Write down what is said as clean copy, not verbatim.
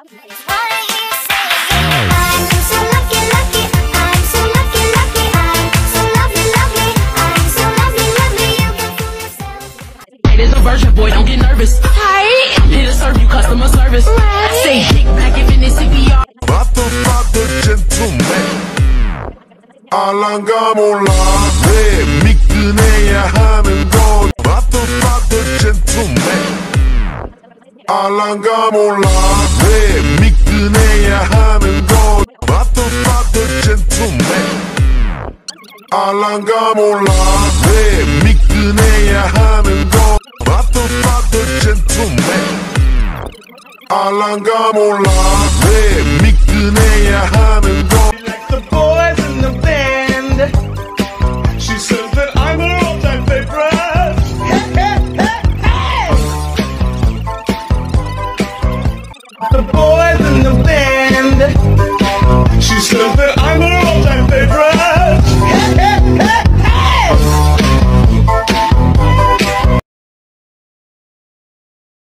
Is a virgin boy, don't get nervous. Hi. Here to serve you customer service. Right. Say kick back if in this CPR. Father gentleman. 알랑가 몰라 왜 미끈해야 하는 건 Father gentleman. 알랑가 몰라 왜 미끈해야 하는 건 Father gentleman. 알랑가 몰라 왜 미끈해야 하는 건 Father gentleman. 알랑가 몰라 왜 미끈해야 하는 건 Like the boys in the band. She says that I'm her all-time favorite. Hey, hey, hey, hey. The boys in the band.